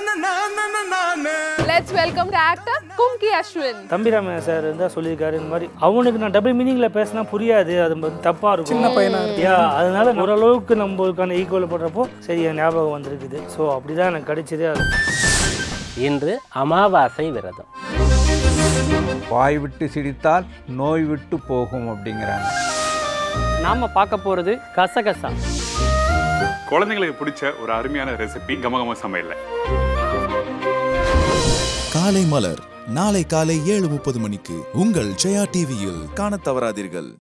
Let's welcome the actor Kumki Ashwin. தம்பிராம sir தான் சொல்லியிருக்காரு இந்த மாதிரி அவனுக்கு நான் டபுள் மீனிங்ல பேசினா புரியாது, அது தப்பா இருக்கும், சின்ன பையனா இருக்கு, அதனால ஓரளவுக்கு நம்மளுக்கான ஈக்குவல் போடுறப்போ சரி என் ஞாபகம் வந்திருக்குது. ஸோ அப்படிதான் எனக்கு கிடைச்சதே. அது இன்று அமாவாசை விரதம். வாய் விட்டு சிரித்தால் நோய் விட்டு போகும் அப்படிங்கிறாங்க. நாம பார்க்க போறது கசகசா. குழந்தைங்களுக்கு பிடிச்ச ஒரு அருமையான ரெசிபி கமகம சமையல்ல. காலை மலர் நாளை காலை 7:30 மணிக்கு உங்கள் ஜெயா டிவியில் காணத் தவறாதீர்கள்.